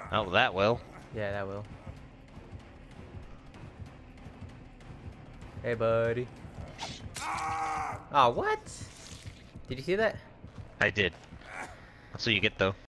Oh, that will. Yeah, that will. Hey, buddy. Oh, what? Did you see that? I did. That's what you get, though.